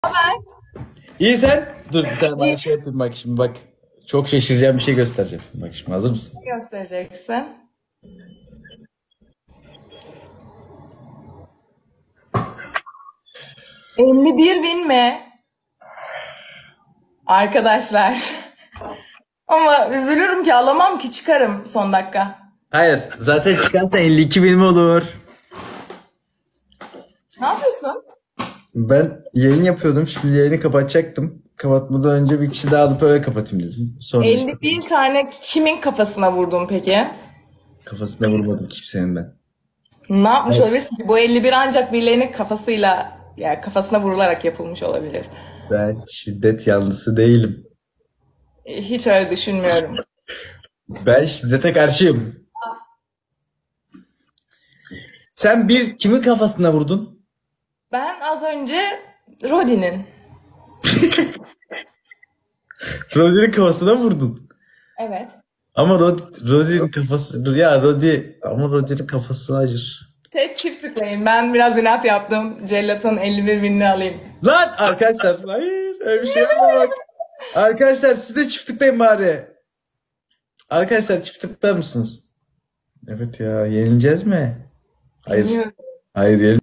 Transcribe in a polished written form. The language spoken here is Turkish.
İyi sen? Dur bir tane İyi bana şey yapayım bak şimdi bak. Çok şaşıracağım bir şey göstereceğim. Bak şimdi hazır mısın? göstereceksin. 51 bin mi? Arkadaşlar. Ama üzülürüm ki alamam ki çıkarım son dakika. Hayır. Zaten çıkarsa 52 bin mi olur? Ne yapıyorsun? Ben yayın yapıyordum. Şimdi yayını kapatacaktım. Kapatmadan önce bir kişi daha alıp öyle kapatayım dedim. Sonra işte 51 tane kimin kafasına vurdun peki? kafasına vurmadım kimsenin ben. Ne yapmış Ben, olabilirsin ki? Bu 51 ancak birilerinin kafasıyla yani kafasına vurularak yapılmış olabilir. ben şiddet yanlısı değilim. Hiç öyle düşünmüyorum. Ben şiddete karşıyım. Sen bir kimin kafasına vurdun? Ben az önce Rodi'nin. Rodi'nin kafasına vurdun. Evet. Ama Rodi'nin kafası... Ya Rodi... Ama Rodi'nin kafası acır. Çift tıklayın. Ben biraz inat yaptım. Cellat'ın 51 binini alayım. Lan arkadaşlar hayır öyle bir şey yapma bak. Arkadaşlar siz de çift tıklayın bari. Arkadaşlar çift tıklar mısınız? Evet ya yenileceğiz mi? Hayır. Bilmiyorum. Hayır